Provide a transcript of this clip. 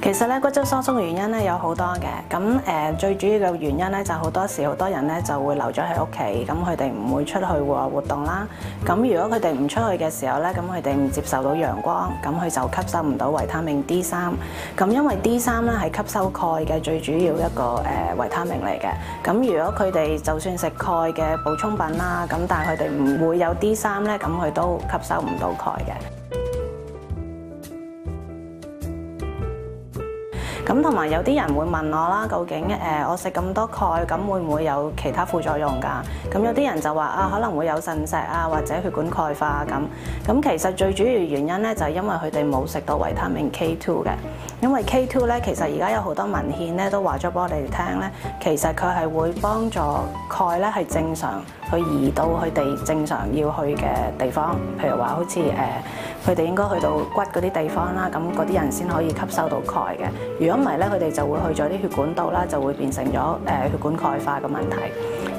其實咧骨質疏鬆嘅原因咧有好多嘅，咁最主要嘅原因咧就好多時好多人咧就會留咗喺屋企，咁佢哋唔會出去戶外活動啦。咁如果佢哋唔出去嘅時候咧，咁佢哋唔接受到陽光，咁佢就吸收唔到維他命 D3。咁因為 D3咧係吸收鈣嘅最主要一個維他命嚟嘅。咁如果佢哋就算食鈣嘅補充品啦，咁但係佢哋唔會有 D3咧，咁佢都吸收唔到鈣嘅。咁同埋有啲人會問我啦，究竟我食咁多鈣，咁會唔會有其他副作用㗎？咁有啲人就話啊，可能會有腎石啊，或者血管鈣化咁。咁其實最主要原因咧，就係因為佢哋冇食到維他命 K2 嘅。因為 K2 咧，其實而家有好多文獻咧都話咗俾我哋聽咧，其實佢係會幫助鈣咧係正常去移到佢哋正常要去嘅地方，譬如話好似佢哋應該去到骨嗰啲地方啦，咁嗰啲人先可以吸收到鈣嘅。如果唔係咧，佢哋就會去咗啲血管度啦，就會變成咗血管鈣化嘅問題。